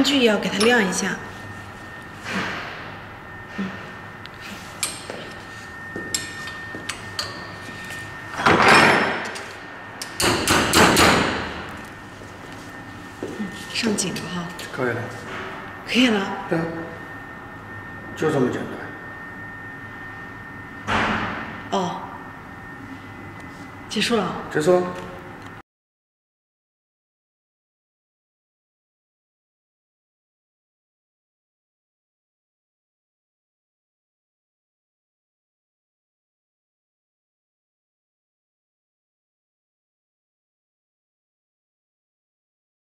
具也要给它晾一下。上紧了哈。 可以了。 可以了。 对，就这么简单。 哦，结束了。 结束。